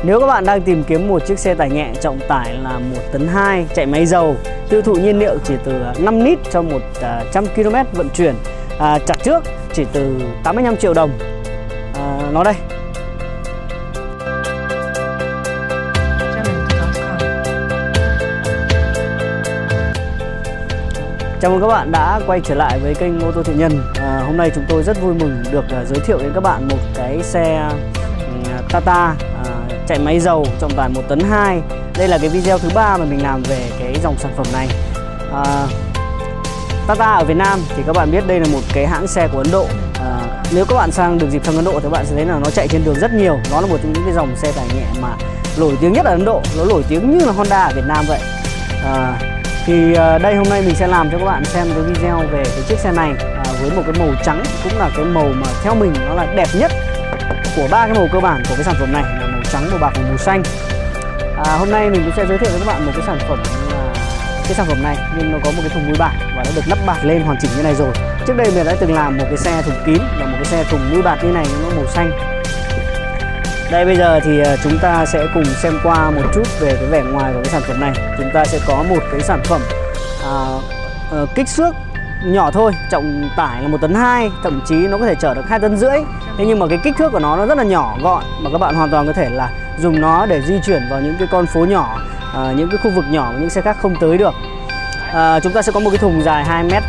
Nếu các bạn đang tìm kiếm một chiếc xe tải nhẹ trọng tải là 1,2 tấn, chạy máy dầu, tiêu thụ nhiên liệu chỉ từ 5 lít cho 100 km vận chuyển, trả trước chỉ từ 85 triệu đồng. Nó đây. Chào mừng các bạn đã quay trở lại với kênh Ô tô Thiện Nhân. Hôm nay chúng tôi rất vui mừng được giới thiệu đến các bạn một cái xe Tata chạy máy dầu trọng tải 1,2 tấn. Đây là cái video thứ 3 mà mình làm về cái dòng sản phẩm này. Tata ở Việt Nam thì các bạn biết đây là một cái hãng xe của Ấn Độ. Nếu các bạn sang được dịp sang Ấn Độ thì các bạn sẽ thấy là nó chạy trên đường rất nhiều. Nó là một trong những cái dòng xe tải nhẹ mà nổi tiếng nhất ở Ấn Độ. Nó nổi tiếng như là Honda ở Việt Nam vậy. Thì đây hôm nay mình sẽ làm cho các bạn xem cái video về cái chiếc xe này với một cái màu trắng, cũng là cái màu mà theo mình nó là đẹp nhất của ba cái màu cơ bản của cái sản phẩm này, là màu trắng, màu bạc và màu xanh. Hôm nay mình cũng sẽ giới thiệu với các bạn một cái sản phẩm là cái sản phẩm này nhưng nó có một cái thùng mui bạt và nó được lắp bạt lên hoàn chỉnh như này rồi. Trước đây mình đã từng làm một cái xe thùng kín và một cái xe thùng mui bạt như này, nó màu xanh. Đây bây giờ thì chúng ta sẽ cùng xem qua một chút về cái vẻ ngoài của cái sản phẩm này. Chúng ta sẽ có một cái sản phẩm kích thước nhỏ thôi, trọng tải là 1,2 tấn, thậm chí nó có thể chở được 2,5 tấn. Thế nhưng mà cái kích thước của nó rất là nhỏ gọn mà các bạn hoàn toàn có thể là dùng nó để di chuyển vào những cái con phố nhỏ, những cái khu vực nhỏ mà những xe khác không tới được. Chúng ta sẽ có một cái thùng dài 2m.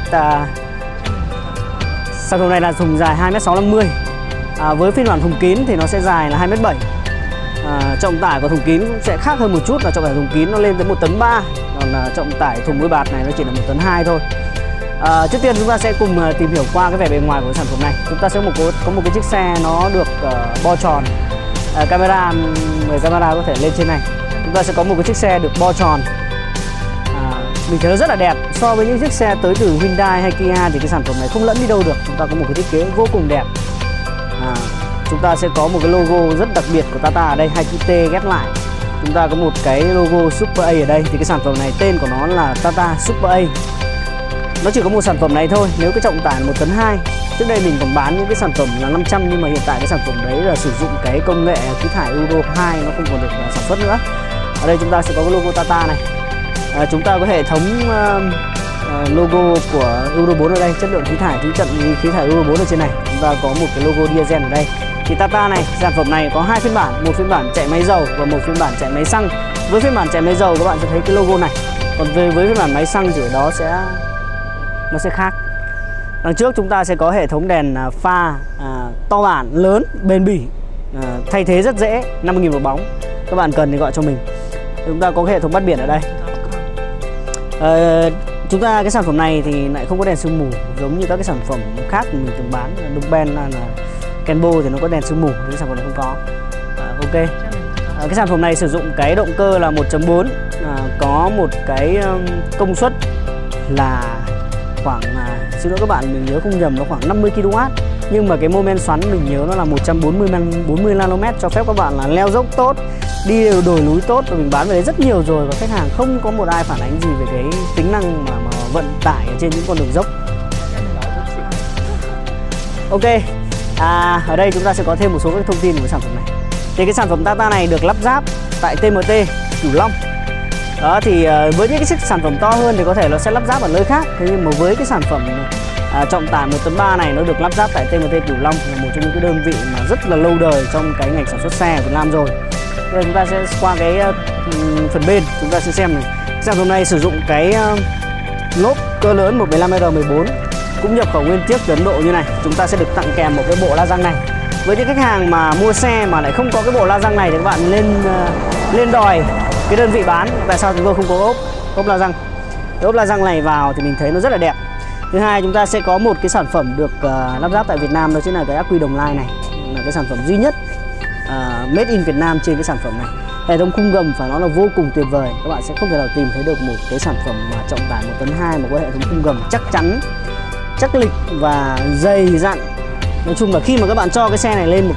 Sản phẩm này là thùng dài 2m650. Với phiên bản thùng kín thì nó sẽ dài là 2m7. Trọng tải của thùng kín cũng sẽ khác hơn một chút, là trọng tải thùng kín nó lên tới 1,3 tấn, còn trọng tải thùng mui bạt này nó chỉ là 1,2 tấn thôi. Trước tiên chúng ta sẽ cùng tìm hiểu qua cái vẻ bề ngoài của sản phẩm này. Chúng ta sẽ có một cái chiếc xe nó được bo tròn. Camera, người camera có thể lên trên này. Chúng ta sẽ có một cái chiếc xe được bo tròn. Mình thấy nó rất là đẹp. So với những chiếc xe tới từ Hyundai hay Kia thì cái sản phẩm này không lẫn đi đâu được. Chúng ta có một cái thiết kế vô cùng đẹp. Chúng ta sẽ có một cái logo rất đặc biệt của Tata ở đây, hai chữ T ghép lại. Chúng ta có một cái logo Super A ở đây. Thì cái sản phẩm này tên của nó là Tata Super A. Nó chỉ có một sản phẩm này thôi. Nếu cái trọng tải là 1,2 tấn. Trước đây mình còn bán những cái sản phẩm là 500, nhưng mà hiện tại cái sản phẩm đấy là sử dụng cái công nghệ khí thải Euro 2, nó không còn được sản xuất nữa. Ở đây chúng ta sẽ có cái logo Tata này. Chúng ta có hệ thống logo của Euro 4 ở đây, chất lượng khí thải, chứng nhận khí thải Euro 4 ở trên này. Chúng ta có một cái logo diesel ở đây. Thì Tata này, sản phẩm này có hai phiên bản, một phiên bản chạy máy dầu và một phiên bản chạy máy xăng. Với phiên bản chạy máy dầu các bạn sẽ thấy cái logo này. Còn với phiên bản máy xăng thì ở đó nó sẽ khác. Đằng trước chúng ta sẽ có hệ thống đèn pha to bản, lớn, bền bỉ, thay thế rất dễ, 50.000 một bóng. Các bạn cần thì gọi cho mình. Chúng ta có hệ thống bắt biển ở đây. Chúng ta cái sản phẩm này thì lại không có đèn sương mù giống như các cái sản phẩm khác mình từng bán. Dongben là Kenbo thì nó có đèn sương mù, cái sản phẩm này không có. Ok. Cái sản phẩm này sử dụng cái động cơ là 1.4, có một cái công suất là khoảng, xin lỗi các bạn, mình nhớ không nhầm nó khoảng 50 kW. Nhưng mà cái mô men xoắn mình nhớ nó là 140 nm, cho phép các bạn là leo dốc tốt, đi đồi núi tốt. Và mình bán về đấy rất nhiều rồi và khách hàng không có một ai phản ánh gì về cái tính năng mà vận tải ở trên những con đường dốc. Ok. Ở đây chúng ta sẽ có thêm một số các thông tin của sản phẩm này. Thì cái sản phẩm Tata này được lắp ráp tại TMT Cửu Long. Đó thì với những cái sản phẩm to hơn thì có thể nó sẽ lắp ráp ở nơi khác. Thế nhưng mà với cái sản phẩm trọng tải 1,3 tấn này, nó được lắp ráp tại TMT Cửu Long, là một trong những cái đơn vị mà rất là lâu đời trong cái ngành sản xuất xe ở Việt Nam rồi. Bây giờ chúng ta sẽ qua cái phần bên, chúng ta sẽ xem này. Sản phẩm này sử dụng cái lốp cỡ lớn 115R14, cũng nhập khẩu nguyên chiếc từ Ấn Độ như này. Chúng ta sẽ được tặng kèm một cái bộ la răng này. Với những khách hàng mà mua xe mà lại không có cái bộ la răng này thì các bạn lên đòi cái đơn vị bán. Tại sao chúng tôi không có ốp la răng? Cái ốp la răng này vào thì mình thấy nó rất là đẹp. Thứ hai, chúng ta sẽ có một cái sản phẩm được lắp ráp tại Việt Nam, đó chính là cái ắc quy đồng lai này, là cái sản phẩm duy nhất made in Việt Nam trên cái sản phẩm này. Hệ thống khung gầm phải nói là vô cùng tuyệt vời. Các bạn sẽ không thể nào tìm thấy được một cái sản phẩm mà trọng tải 1,2 tấn mà có hệ thống khung gầm chắc chắn, chắc lịch và dày dặn. Nói chung là khi mà các bạn cho cái xe này lên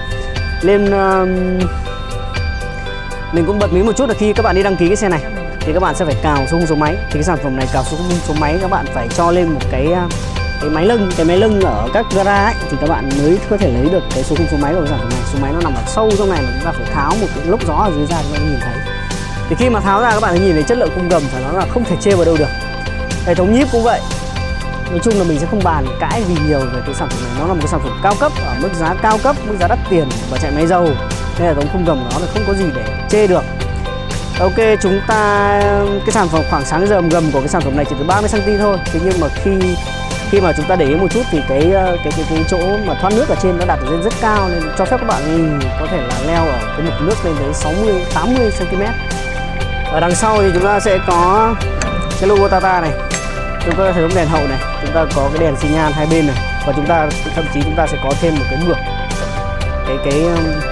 mình cũng bật mí một chút là khi các bạn đi đăng ký cái xe này thì các bạn sẽ phải cào số khung số máy. Thì cái sản phẩm này cào số khung số máy các bạn phải cho lên một cái cái máy lưng ở các gara ấy, thì các bạn mới có thể lấy được cái số khung số máy của cái sản phẩm này. Số máy nó nằm ở sâu trong này mà chúng ta phải tháo một cái lốc gió ở dưới ra để các bạn nhìn thấy. Thì khi mà tháo ra các bạn thấy nhìn thấy chất lượng khung gầm phải nói là không thể chê vào đâu được. Hệ thống nhíp cũng vậy. Nói chung là mình sẽ không bàn cãi gì nhiều về cái sản phẩm này. Nó là một cái sản phẩm cao cấp ở mức giá cao cấp, mức giá đắt tiền và chạy máy dầu. Nên hệ thống khung gầm nó là không có gì để chê được. Ok, chúng ta cái sản phẩm khoảng sáng giờ gầm của cái sản phẩm này chỉ từ 30 cm thôi. Thế nhưng mà khi mà chúng ta để ý một chút thì cái chỗ mà thoát nước ở trên nó đặt ở trên rất cao, nên cho phép các bạn có thể là leo ở cái mực nước lên tới 60 80 cm. Ở đằng sau thì chúng ta sẽ có cái logo Tata này. Chúng ta thấy đèn hậu này, chúng ta có cái đèn xi nhan hai bên này, và chúng ta thậm chí chúng ta sẽ có thêm một cái bược. Cái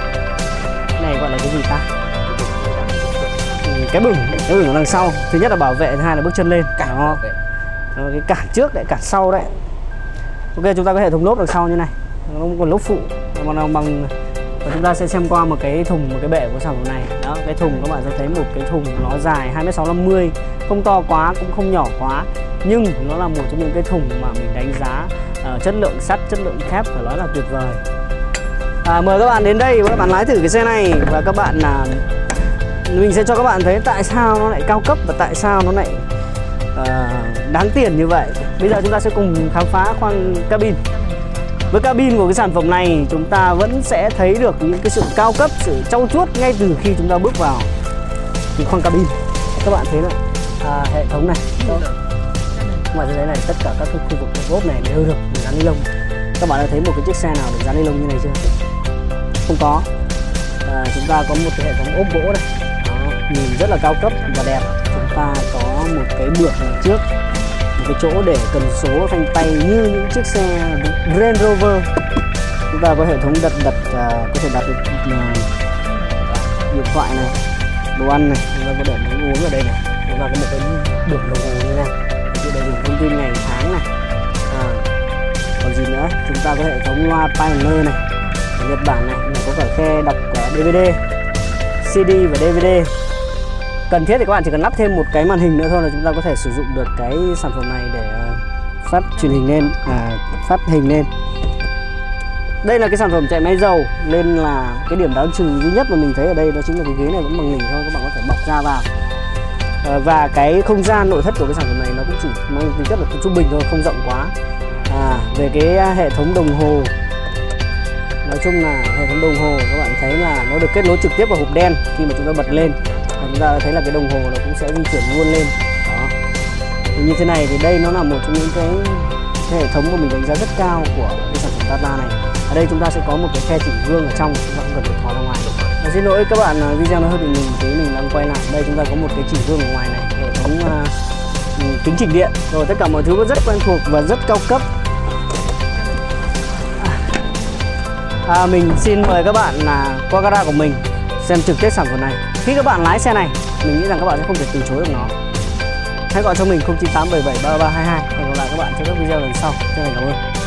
này gọi là cái gì ta? Cái bửng ở đằng sau. Thứ nhất là bảo vệ, thứ hai là bước chân lên. Đó. Cái cản trước đấy, cản sau đấy. Ok, chúng ta có hệ thống lốp đằng sau như này. Nó còn lốp phụ bằng và chúng ta sẽ xem qua một cái thùng, một cái bệ của sản phẩm này. Đó, cái thùng các bạn sẽ thấy một cái thùng nó dài 2m650, không to quá cũng không nhỏ quá, nhưng nó là một trong những cái thùng mà mình đánh giá chất lượng sắt, chất lượng thép phải nói là tuyệt vời. Mời các bạn đến đây và các bạn lái thử cái xe này, và các bạn mình sẽ cho các bạn thấy tại sao nó lại cao cấp và tại sao nó lại đáng tiền như vậy. Bây giờ chúng ta sẽ cùng khám phá khoang cabin. Với cabin của cái sản phẩm này, chúng ta vẫn sẽ thấy được những cái sự cao cấp, sự trau chuốt ngay từ khi chúng ta bước vào cái khoang cabin. Các bạn thấy là hệ thống này, các bạn thấy này, tất cả các khu vực gốp này đều được dán ni lông. Các bạn đã thấy một cái chiếc xe nào được dán ni lông như này chưa? Không có. Chúng ta có một cái hệ thống ốp gỗ đây. Đó, nhìn rất là cao cấp và đẹp. Chúng ta có một cái bược đằng trước, một cái chỗ để cần số phanh tay như những chiếc xe Range Rover. Chúng ta có hệ thống có thể đặt được điện thoại này, đồ ăn này, chúng ta có để nước uống ở đây này. Chúng ta có một cái bảng đồng hồ như này, đây đầy đủ thông tin ngày tháng này. Còn gì nữa? Chúng ta có hệ thống loa Pioneer này, ở Nhật Bản này, có cả khe đọc DVD, CD và DVD. Cần thiết thì các bạn chỉ cần lắp thêm một cái màn hình nữa thôi là chúng ta có thể sử dụng được cái sản phẩm này để phát truyền hình lên, phát hình lên. Đây là cái sản phẩm chạy máy dầu, nên là cái điểm đáng trừ duy nhất mà mình thấy ở đây đó chính là cái ghế này vẫn bằng lỉnh thôi, các bạn có thể bọc ra vào. Và cái không gian nội thất của cái sản phẩm này nó cũng chỉ mang tính chất là trung bình thôi, không rộng quá. Về cái hệ thống đồng hồ, nói chung là hệ thống đồng hồ các bạn thấy là nó được kết nối trực tiếp vào hộp đen. Khi mà chúng ta bật lên, chúng ta thấy là cái đồng hồ nó cũng sẽ di chuyển luôn lên. Đó. Thì như thế này thì đây nó là một trong những cái hệ thống mà mình đánh giá rất cao của cái sản phẩm Tata này. Ở đây chúng ta sẽ có một cái khe chỉnh gương ở trong, chúng ta không cần phải thò ra ngoài. Xin lỗi các bạn, video nó hơi bị ngừng tí, mình đang quay lại. Đây chúng ta có một cái chỉnh gương ở ngoài này, hệ thống kính chỉnh điện, rồi tất cả mọi thứ rất quen thuộc và rất cao cấp. Mình xin mời các bạn qua gara của mình xem trực tiếp sản phẩm này. Khi các bạn lái xe này, mình nghĩ rằng các bạn sẽ không thể từ chối được nó. Hãy gọi cho mình 0987733322. Hẹn gặp lại các bạn trong các video lần sau. Chân thành cảm ơn.